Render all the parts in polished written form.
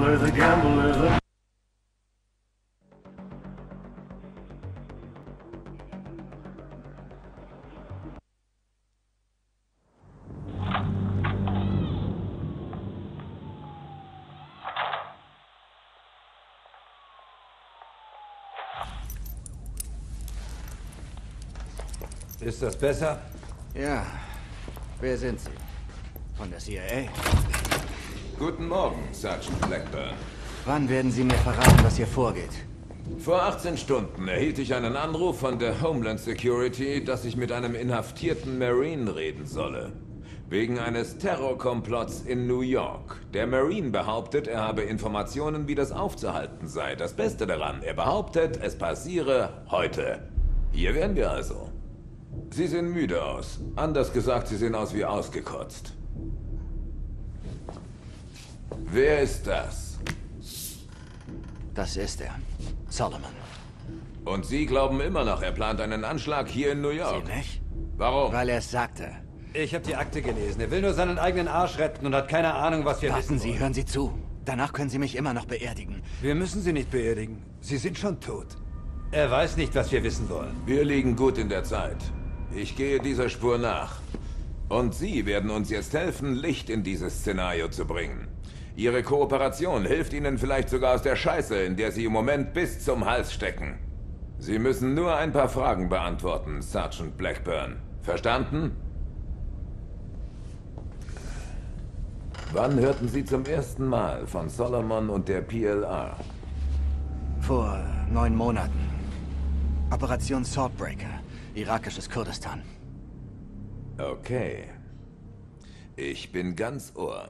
gambler, the gambler, the... Ist das besser? Ja. Wer sind Sie? Von der CIA? Guten Morgen, Sergeant Blackburn. Wann werden Sie mir verraten, was hier vorgeht? Vor 18 Stunden erhielt ich einen Anruf von der Homeland Security, dass ich mit einem inhaftierten Marine reden solle. Wegen eines Terrorkomplotts in New York. Der Marine behauptet, er habe Informationen, wie das aufzuhalten sei. Das Beste daran, er behauptet, es passiere heute. Hier wären wir also. Sie sehen müde aus. Anders gesagt, Sie sehen aus wie ausgekotzt. Wer ist das? Das ist er. Solomon. Und Sie glauben immer noch, er plant einen Anschlag hier in New York? Sie nicht? Warum? Weil er es sagte. Ich habe die Akte gelesen. Er will nur seinen eigenen Arsch retten und hat keine Ahnung, was wir Warten wissen Sie, wollen. hören Sie zu. Danach können Sie mich immer noch beerdigen. Wir müssen sie nicht beerdigen. Sie sind schon tot. Er weiß nicht, was wir wissen wollen. Wir liegen gut in der Zeit. Ich gehe dieser Spur nach. Und Sie werden uns jetzt helfen, Licht in dieses Szenario zu bringen. Ihre Kooperation hilft Ihnen vielleicht sogar aus der Scheiße, in der Sie im Moment bis zum Hals stecken. Sie müssen nur ein paar Fragen beantworten, Sergeant Blackburn. Verstanden? Wann hörten Sie zum ersten Mal von Solomon und der PLR? Vor 9 Monaten. Operation Swordbreaker. Irakisches Kurdistan. Okay. Ich bin ganz Ohr.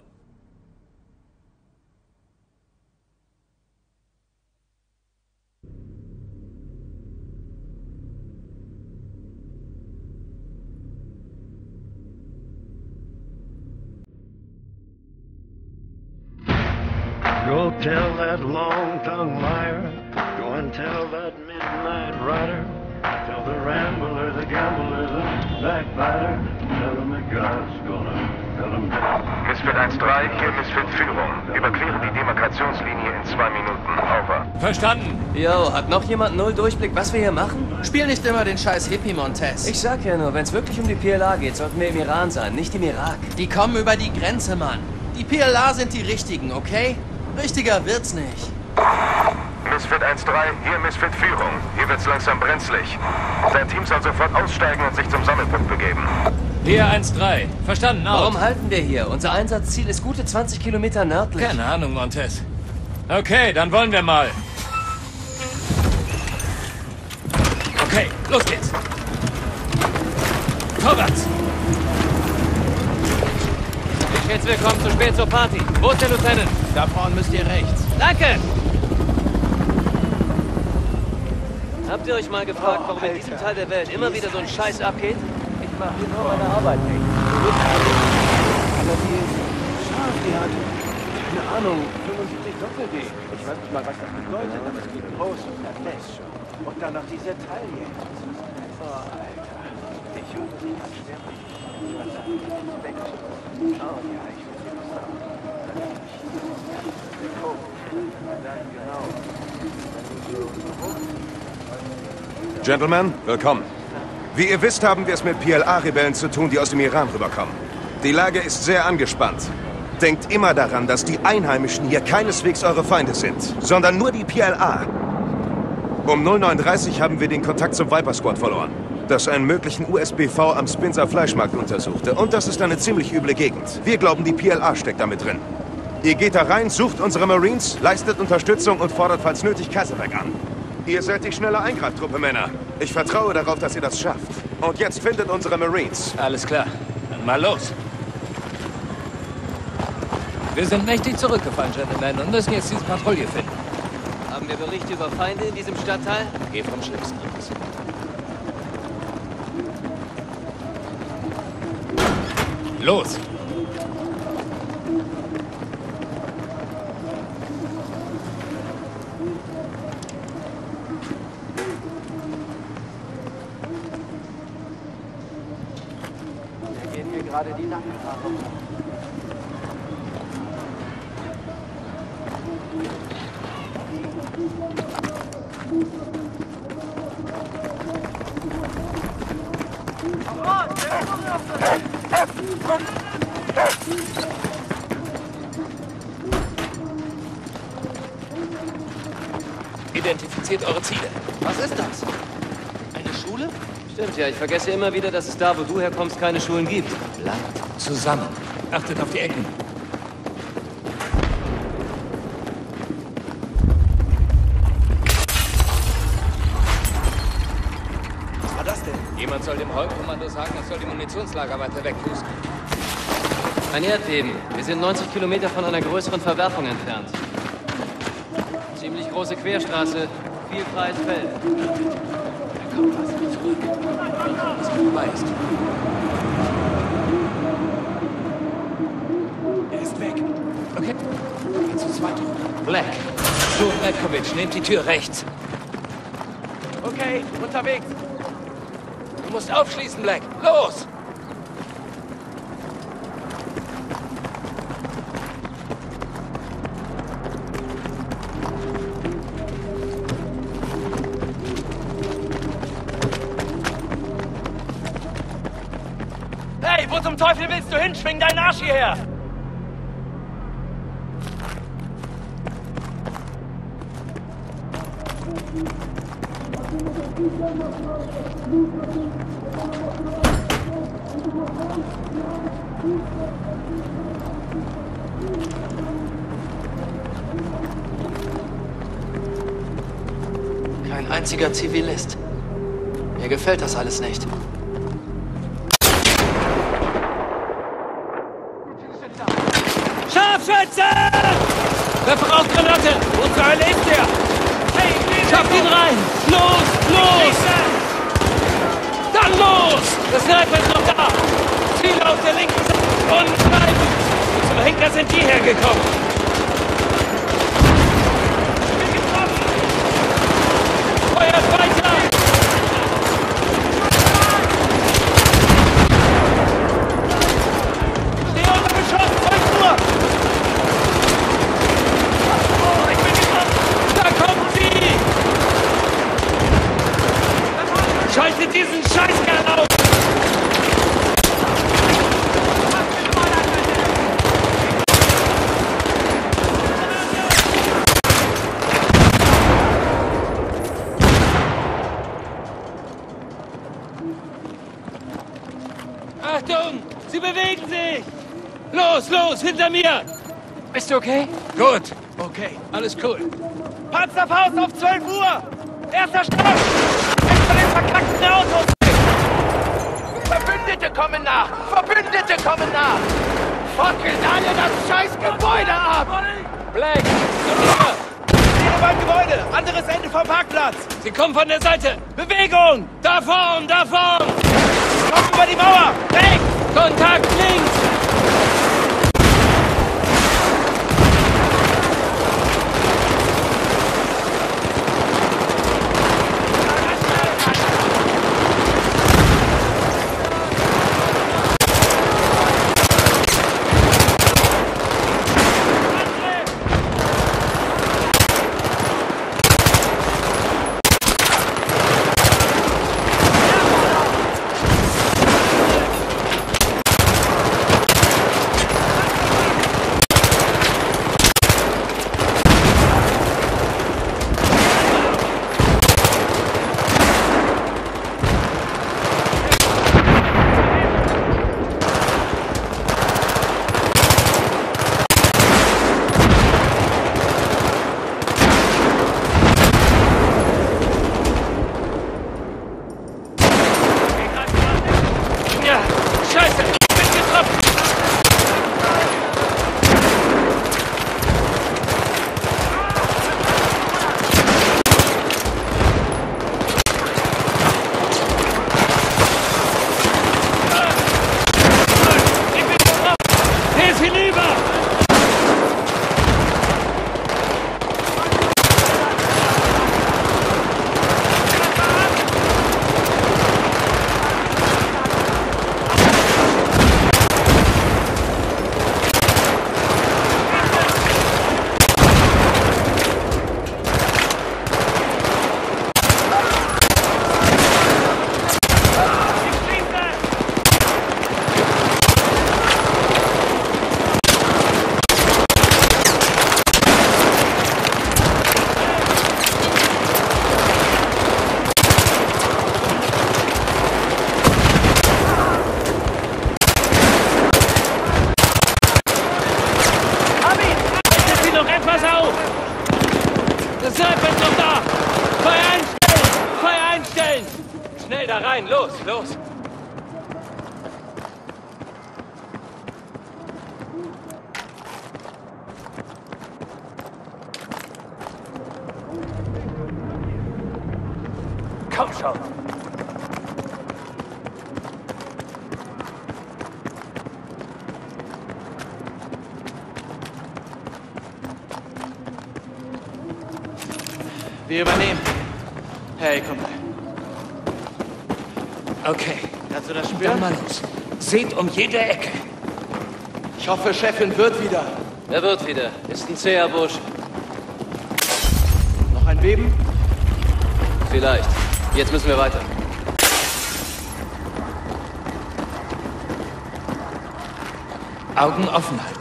Go tell that long-tongued liar. Go and tell that midnight rider. Tell the rambler, the gambler, the backbiter. Tell him that God's gonna tell him that. Misfit 1-3, hier Misfit Führung. Überqueren die Demarkationslinie in 2 Minuten. Over. Verstanden. Yo, hat noch jemand null Durchblick, was wir hier machen? Spiel nicht immer den scheiß Hippie, Montez. Ich sag ja nur, wenn es wirklich um die PLA geht, sollten wir im Iran sein, nicht im Irak. Die kommen über die Grenze, Mann. Die PLA sind die Richtigen, okay? Richtiger wird's nicht. Misfit 1-3, hier Misfit Führung. Hier wird's langsam brenzlig. Dein Team soll sofort aussteigen und sich zum Sammelpunkt begeben. Hier 1-3. Verstanden, out. Warum halten wir hier? Unser Einsatzziel ist gute 20 Kilometer nördlich. Keine Ahnung, Montez. Okay, dann wollen wir mal. Okay, los geht's. Vorwärts. Ich schätze, wir kommen zu spät zur Party. Wo ist der Lieutenant? Da vorne müsst ihr rechts. Danke! Habt ihr euch mal gefragt, warum in diesem Teil der Welt immer wieder so ein Scheiß abgeht? Ich mache hier nur meine Arbeit nicht. Aber die ist scharf, die hat, keine Ahnung, 75 Doppel-D. Ich weiß nicht mal, was das bedeutet, aber es geht groß und perfekt. Und dann noch diese Taille. Oh, Alter. Ich höre, sie kann sterben. Was sagt die? Respekt. Oh ja, ich will sie was sagen. Oh, dann genau. Gentlemen, willkommen. Wie ihr wisst, haben wir es mit PLA-Rebellen zu tun, die aus dem Iran rüberkommen. Die Lage ist sehr angespannt. Denkt immer daran, dass die Einheimischen hier keineswegs eure Feinde sind, sondern nur die PLA. Um 09:30 haben wir den Kontakt zum Viper Squad verloren, das einen möglichen USBV am Spinzer Fleischmarkt untersuchte. Und das ist eine ziemlich üble Gegend. Wir glauben, die PLA steckt damit drin. Ihr geht da rein, sucht unsere Marines, leistet Unterstützung und fordert falls nötig Kasserberg an. Ihr seid die schnelle Eingreiftruppe, Männer. Ich vertraue darauf, dass ihr das schafft. Und jetzt findet unsere Marines. Alles klar. Dann mal los. Wir sind mächtig zurückgefallen, Gentlemen, und müssen jetzt diese Patrouille finden. Haben wir Berichte über Feinde in diesem Stadtteil? Geh vom Schlimmsten aus. Los! Da gehen mir gerade die Nackenhaare hoch. Identifiziert eure Ziele. Was ist das? Eine Schule? Stimmt ja, ich vergesse immer wieder, dass es da, wo du herkommst, keine Schulen gibt. Bleibt zusammen. Achtet auf die Ecken. Was war das denn? Jemand soll dem Hall-Kommando sagen, es soll die Munitionslager weiter wegpusten. Ein Erdbeben. Wir sind 90 Kilometer von einer größeren Verwerfung entfernt. Ziemlich große Querstraße, viel freies Feld. Da kommt was. Zurück. Was vorbei ist. Er ist weg. Okay. Geh zu zweit hoch. Black. Du und Malkovich, nehmt die Tür rechts. Okay, unterwegs. Du musst aufschließen, Black. Los! Hey, wo zum Teufel willst du hin? Schwing deinen Arsch hierher! Kein einziger Zivilist. Mir gefällt das alles nicht. Scharfschütze! Werfe auf Granate! Wo zur Hölle ist der? Hey, schafft ihn rein! Los, los! Dann los! Das Sniper ist noch da! Ziele auf der linken Seite und bleiben! Zum Henker sind die hergekommen! Bin getroffen! Feuert weiter! Steh unter Beschuss! Folgt nur! Ich bin getroffen! Da kommt sie! Schaltet diesen Scheißkerl auf! Achtung! Sie bewegen sich! Los, los, hinter mir! Bist du okay? Gut. Okay, alles cool. Panzerfaust auf 12 Uhr! Erster Stopp! Hinter den verkackten Autos! Verbündete kommen nach! Verbündete kommen nach! Fackeln alle das scheiß Gebäude ab! Black, komm her! Ihre beim Gebäude! Anderes Ende vom Parkplatz! Sie kommen von der Seite! Bewegung! Da vorn! Da vorn! Kommt über die Mauer! Weg! Kontakt links! da rein! Los, los! Komm schon! Wir übernehmen. Hey, Kumpel. Okay. Kannst du das Dann spüren? mal los. Seht um jede Ecke. Ich hoffe, Chefin wird wieder. Er wird wieder. Ist ein zäher Busch. Noch ein Beben? Vielleicht. Jetzt müssen wir weiter. Augen offen halten.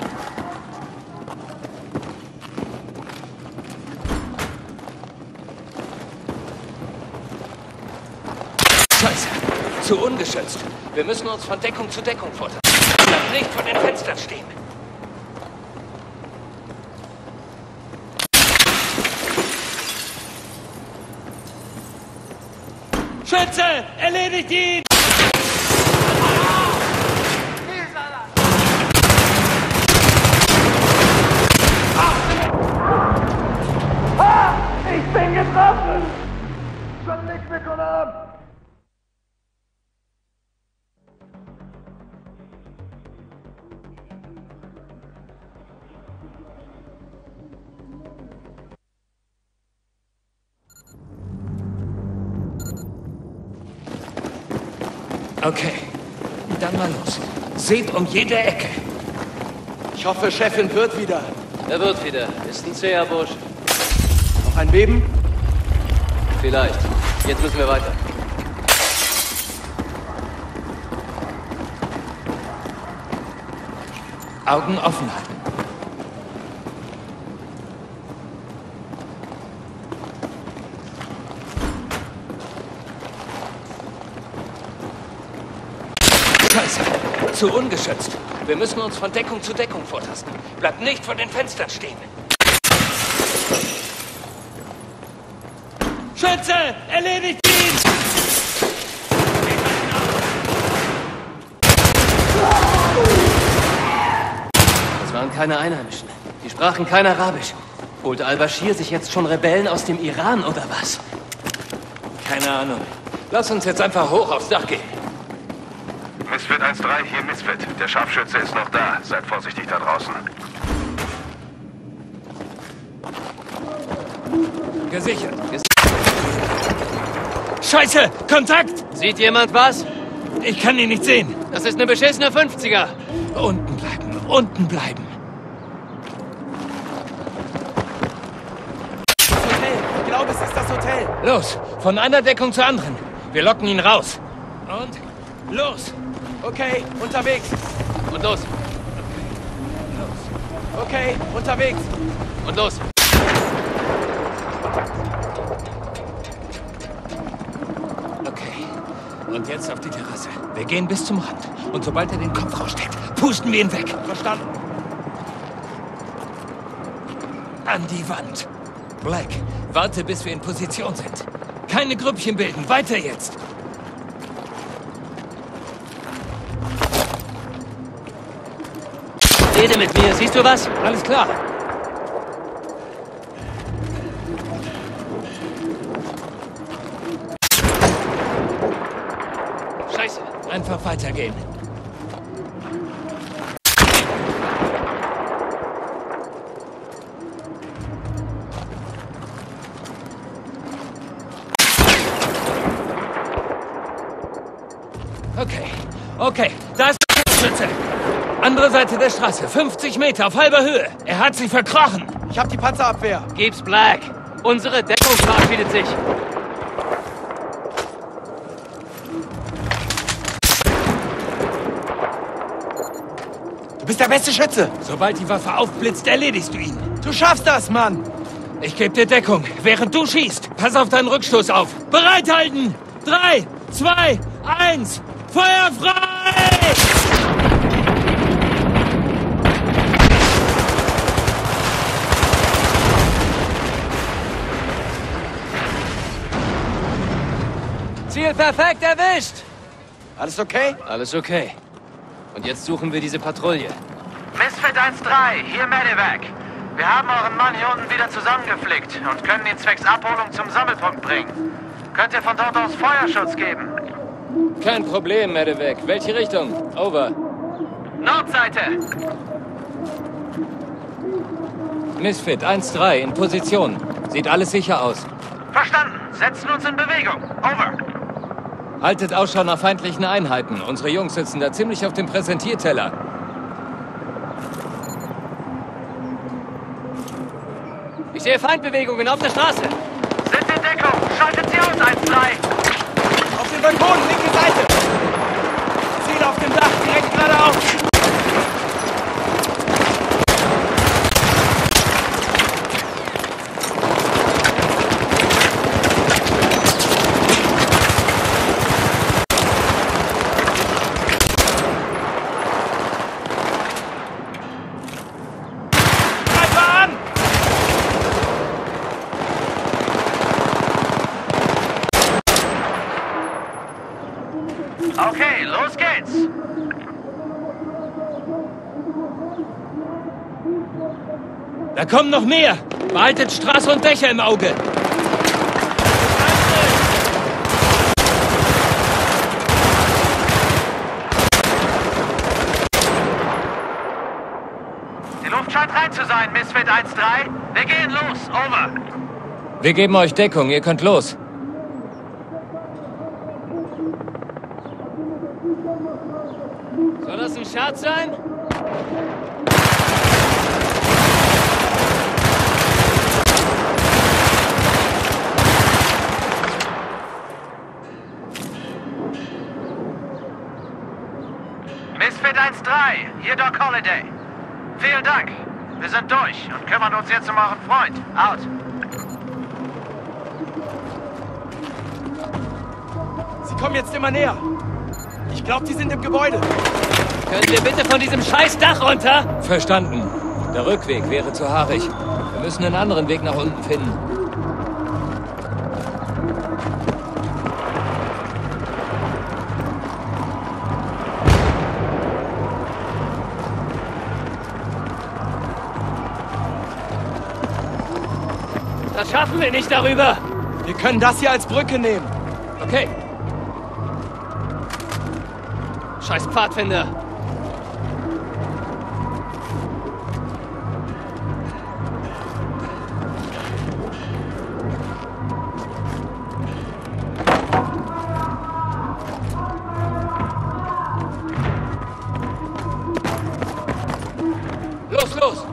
Scheiße. Zu ungeschützt. Wir müssen uns von Deckung zu Deckung vortasten. Bleibt nicht vor den Fenstern stehen. Schütze! Erledigt ihn! Ich bin getroffen! Schon nichts mit Alarm! Okay, dann mal los. Seht um jede Ecke. Ich hoffe, Chefin wird wieder. Er wird wieder. Ist ein zäher Busch. Noch ein Beben? Vielleicht. Jetzt müssen wir weiter. Augen offen halten. Scheiße, zu ungeschützt. Wir müssen uns von Deckung zu Deckung vortasten. Bleibt nicht vor den Fenstern stehen. Schütze, erledigt ihn! Das waren keine Einheimischen. Die sprachen kein Arabisch. Holte al-Bashir sich jetzt schon Rebellen aus dem Iran oder was? Keine Ahnung. Lass uns jetzt einfach hoch aufs Dach gehen. Misfit 1-3, hier Misfit. Der Scharfschütze ist noch da. Seid vorsichtig da draußen. Gesichert. Scheiße! Kontakt! Sieht jemand was? Ich kann ihn nicht sehen. Das ist eine beschissene 50er. Unten bleiben, unten bleiben. Das Hotel. Ich glaube, es ist das Hotel. Los, von einer Deckung zur anderen. Wir locken ihn raus. Und los! Okay, unterwegs. Und los. Okay, unterwegs. Und los. Okay. Und jetzt auf die Terrasse. Wir gehen bis zum Rand. Und sobald er den Kopf raussteckt, pusten wir ihn weg. Verstanden. An die Wand. Black, warte, bis wir in Position sind. Keine Grüppchen bilden. Weiter jetzt. Rede mit mir. Siehst du was? Alles klar. Scheiße. Einfach weitergehen. Okay, da ist der Schütze. Andere Seite der Straße, 50 Meter auf halber Höhe. Er hat sich verkrochen. Ich hab die Panzerabwehr. Gib's Black. Unsere Deckung verabschiedet sich. Du bist der beste Schütze. Sobald die Waffe aufblitzt, erledigst du ihn. Du schaffst das, Mann. Ich gebe dir Deckung, während du schießt. Pass auf deinen Rückstoß auf. Bereithalten! 3, 2, 1, Feuer frei! Ziel Ziel perfekt erwischt! Alles okay? Alles okay. Und jetzt suchen wir diese Patrouille. Misfit 1-3, hier Medivac. Wir haben euren Mann hier unten wieder zusammengeflickt und können ihn zwecks Abholung zum Sammelpunkt bringen. Könnt ihr von dort aus Feuerschutz geben? Kein Problem, Medivac. Welche Richtung? Over. Nordseite! Misfit 1-3 in Position. Sieht alles sicher aus. Verstanden. Setzen uns in Bewegung. Over. Haltet Ausschau nach feindlichen Einheiten. Unsere Jungs sitzen da ziemlich auf dem Präsentierteller. Ich sehe Feindbewegungen auf der Straße. Sind in Deckung. Schaltet sie aus, 1-3. Auf dem Balkon, linke Seite. Ziel auf dem Dach, direkt geradeaus. Okay, los geht's. Da kommen noch mehr! Behaltet Straße und Dächer im Auge! Die Luft scheint rein zu sein, Misfit 1-3. Wir gehen los, over. Wir geben euch Deckung, ihr könnt los. Soll das ein Scherz sein? Misfit 1-3, hier Doc Holliday. Vielen Dank. Wir sind durch und kümmern uns jetzt um euren Freund. Out. Sie kommen jetzt immer näher. Ich glaube, die sind im Gebäude. Können wir bitte von diesem scheiß Dach runter? Verstanden. Der Rückweg wäre zu haarig. Wir müssen einen anderen Weg nach unten finden. Das schaffen wir nicht darüber. Wir können das hier als Brücke nehmen. Okay. Scheiß Pfadfinder. Los, los!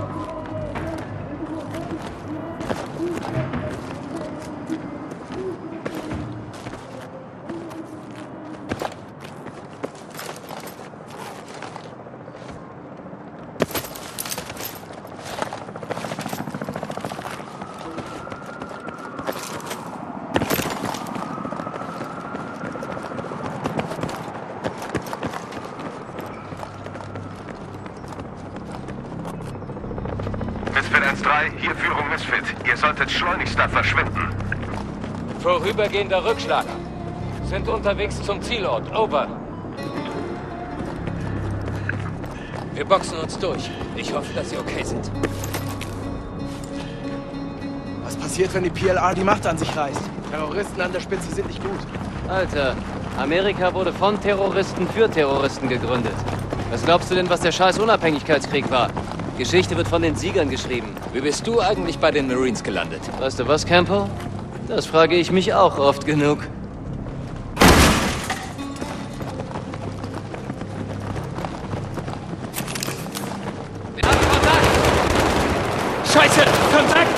Misfit 1-3, hier Führung Misfit. Ihr solltet schleunigst da verschwinden. Vorübergehender Rückschlag. Sind unterwegs zum Zielort. Over. Wir boxen uns durch. Ich hoffe, dass Sie okay sind. Was passiert, wenn die PLR die Macht an sich reißt? Terroristen an der Spitze sind nicht gut. Alter, Amerika wurde von Terroristen für Terroristen gegründet. Was glaubst du denn, was der scheiß Unabhängigkeitskrieg war? Geschichte wird von den Siegern geschrieben. Wie bist du eigentlich bei den Marines gelandet? Weißt du was, Campo? Das frage ich mich auch oft genug. Wir haben Kontakt! Scheiße! Kontakt!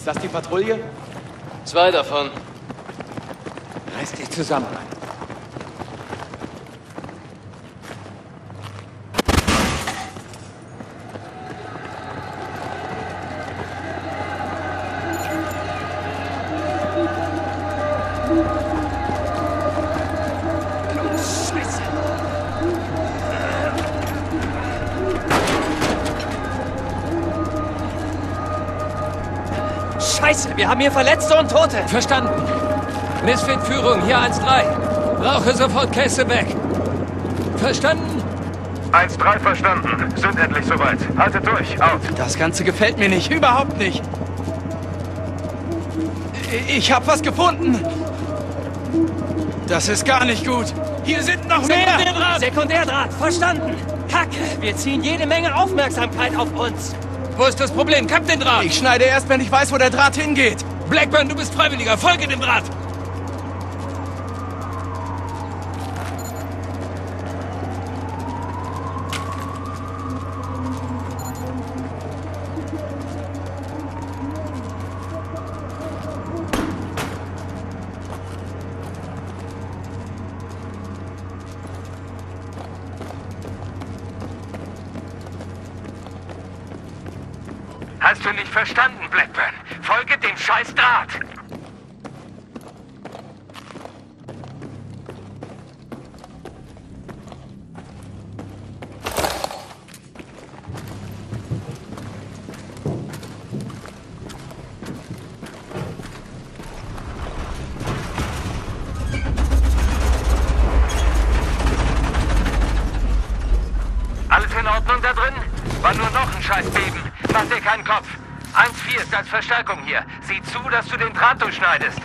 Ist das die Patrouille? 2 davon. Reiß dich zusammen. Scheiße, wir haben hier Verletzte und Tote. Verstanden. Misfit-Führung, hier 1-3. Brauche sofort Käse weg. Verstanden? 1-3 verstanden. Sind endlich soweit. Haltet durch. Out. Das Ganze gefällt mir nicht. Überhaupt nicht. Ich hab was gefunden. Das ist gar nicht gut. Hier sind noch mehr. Sekundärdraht! Sekundärdraht, verstanden. Kacke, wir ziehen jede Menge Aufmerksamkeit auf uns. Wo ist das Problem? Kapp den Draht! Ich schneide erst, wenn ich weiß, wo der Draht hingeht. Blackburn, du bist Freiwilliger. Folge dem Draht! Hast du nicht verstanden, Blackburn? Folge dem scheiß Draht! Alles in Ordnung da drin? War nur noch ein Scheißbeben. Mach dir keinen Kopf. 1-4 ist als Verstärkung hier. Sieh zu, dass du den Draht durchschneidest.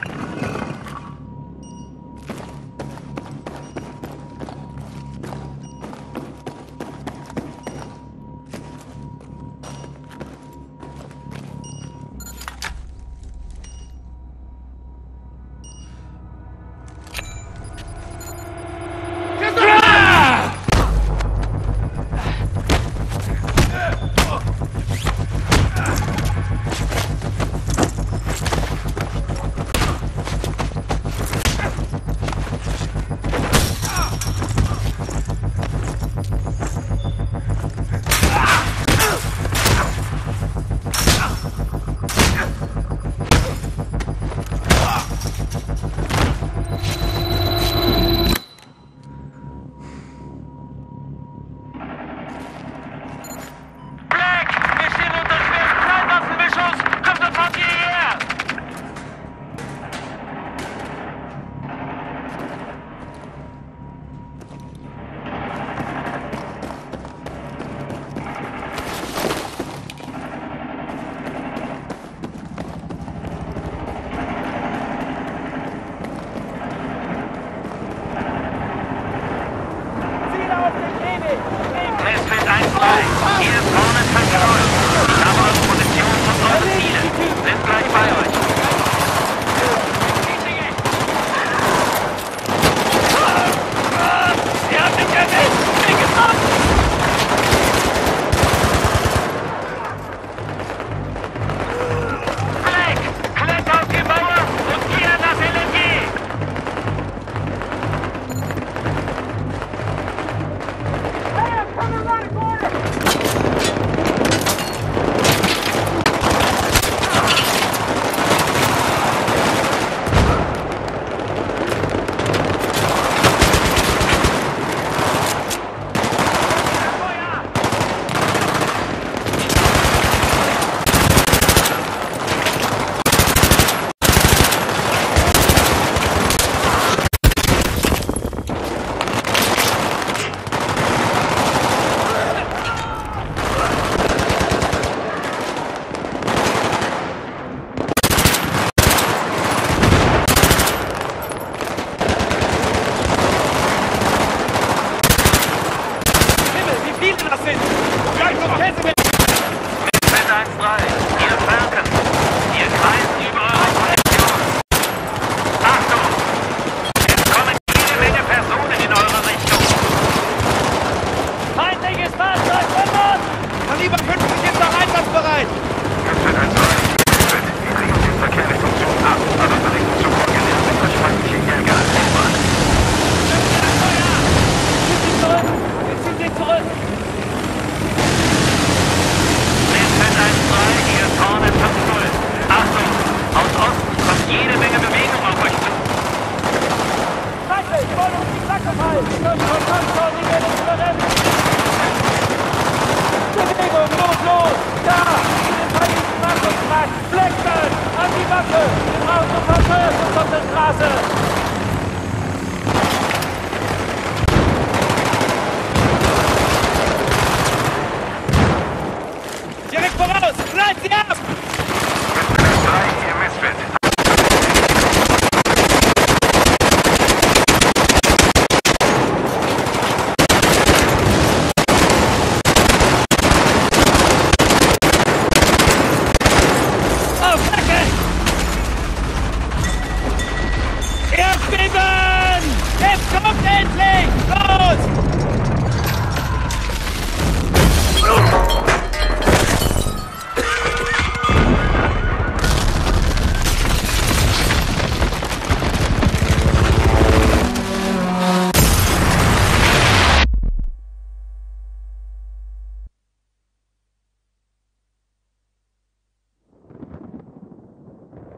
wollen uns die Flagge fallen! Komm schon, die werden uns überrennen! Bewegung, los! Da! In den verliebten Markungstrakt! Blackburn! An die Waffe! Wir brauchen sofort Feuerschutz auf der Straße! Direkt voraus! Leit sie ab! Misfit 3, hier Misfit. Aufwecken! Erdbeben! Es kommt endlich! Los!